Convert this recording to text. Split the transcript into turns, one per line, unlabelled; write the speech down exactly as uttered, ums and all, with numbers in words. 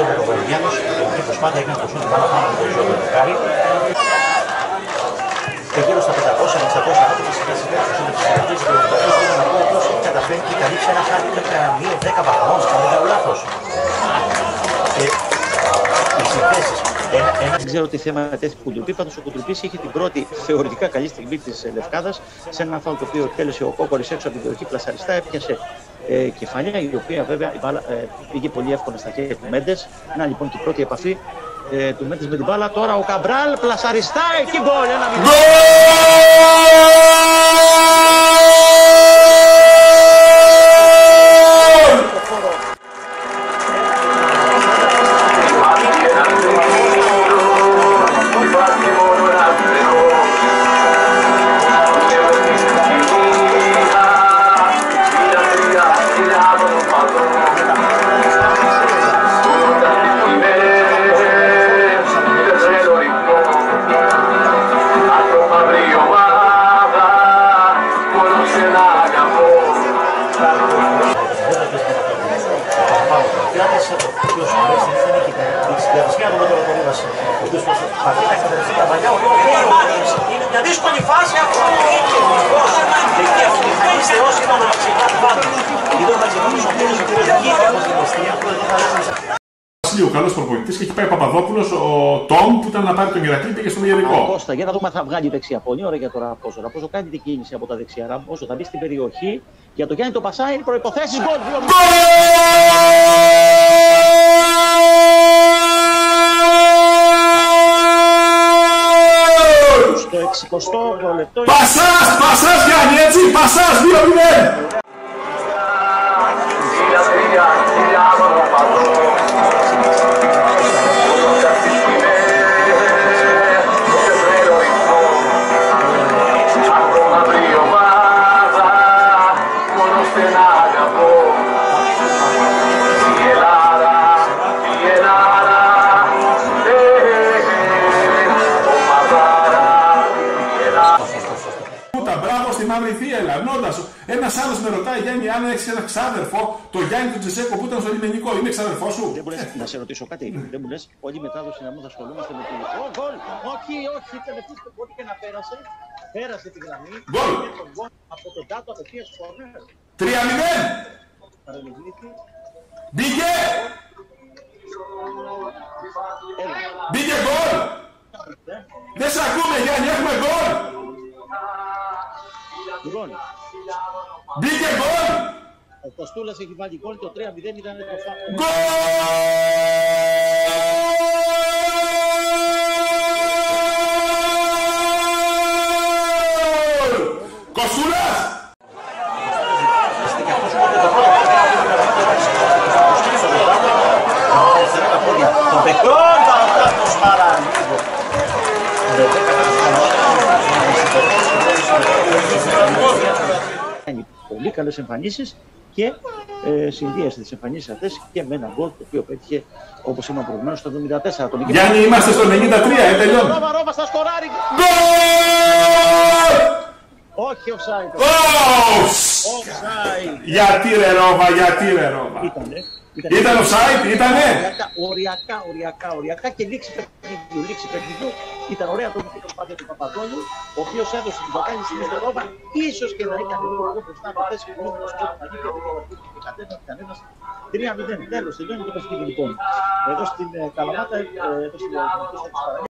ο Βαλγιάνος, η προσπάθεια έγινε να το σούτ πάνω πάνω από το Ζώο Δεκάρι. Και γύρω στα πεντακόσια με εξακόσια άτομα σιγά σιγά στους είναι τις συλλογές. Και ο Βαλγιάνος να πω πως έχει καταφέρει και καλύψει ένα χάρτη με μείον δέκα βαθμών, αν δεν κάνω λάθος. Και οι συνθέσεις. Ένα, ένα... Δεν ξέρω τι θέμα τέθηκε Κουντρουπί, πάντως ο Κουντρουπής είχε την πρώτη θεωρητικά καλή στιγμή της Λευκάδας σε ένα φάουλ το οποίο εκτέλεσε ο Κόκορης έξω από την περιοχή πλασαριστά, έπιασε ε, κεφαλιά, η οποία βέβαια η μπάλα, ε, πήγε πολύ εύκολα στα χέρια του Μέντες. Να λοιπόν και η πρώτη επαφή ε, του Μέντες με την μπάλα. Τώρα ο Καμπράλ πλασαριστά, εκεί γκολ, ένα μηδέν.
Είναι μια δύσκολη φάση αυτό. Εκεί αυτή η μηχανήστε όσοι ήταν να ξεκινάνε πάντα. Είδω να ξεκινήσει ο κύριος ο κύριος Γήθος στην Εστία.
Ο καλός προπονητής και έχει πάει ο Παπαδόπουλος, ο Τόμ που ήταν να πάρει τον Ηρακλή, πήγε στον Ιερικό.
Κώστα, για να δούμε αν θα βγάλει δεξιά. Πολύ ωραία για τώρα Ραμπόζο. Ραμπόζο κάνει την κίνηση από τα δεξιά. Ραμπόζο θα μπει στην περιοχή. Για το Γιάννη το πασάει, προϋποθέσεις γκολ. Στο εξηκοστό λεπτό.
Πασάς, πασάς Γιάννη, έτσι, πασάς, δύο μηδέν. Μπράβο στη Μαύρη Θίελα, νόντας. Ένας άλλος με ρωτάει, Γιάννη, αν έχεις ένα ξάδερφο, το Γιάννη του Τζεσέκο που ήταν στο λιμενικό, είναι ξάδερφό σου.
Δεν μου λες, να σε ρωτήσω κάτι. Δεν μου λες, όλη μετάδοση να μου θα ασχολούμαστε με την. Ω, γκολ! Όχι, όχι, τελευταίο το πόδι και να πέρασε. Πέρασε τη γραμμή.
Γκολ!
Από τον Τάτο απευθείας κόρνερ.
τρία μηδέν! Μπήκε! Μπήκε γκολ! Δεν σ' ακούμε Γιάννη, έχουμε γκολ! Μπήκε γκολ!
Ο Κοστούλας έχει βάλει γκολ, το τρία μηδέν ήταν το φάουλ.
Γκολ! Κοστούλας!
Το πεκόν θα φτάσουν παραλίγο.
Κάνει πολύ καλές εμφανίσεις και ε, συνδύασε τις εμφανίσεις αυτές και με ένα γκολ το οποίο πέτυχε, όπως είπαμε προηγουμένως, στο εβδομήντα τέσσερα. Τον
Γιάννη, είμαστε στο ενενήντα τρία, ε, τελειώνει.
Ρόβα, Ρόβα, στα σκοράρι.
Γκολ!
Όχι offside.
Offside! Γιατί ρε Ρόβα, γιατί ρε Ρόβα.
Ήτανε.
Ήταν offside, ήτανε.
Οριακά, οριακά, οριακά και λήξη παιχνιδιού. Λήξη παιχνιδιού. Ήταν ωραία το μικρό προσπάθεια του Παπαδόλου, ο οποίος έδωσε την μπακάλη στην Ρόβα. Ίσως και να ήταν λίγο μπροστά από θέση που νόμιμος που να γίνει και κατέβαινε κανένας. τρία μηδέν. Τέλος, τελειώνει το παιχνίδι λοιπόν. Εδώ στην Καλαμάτα, εδώ στην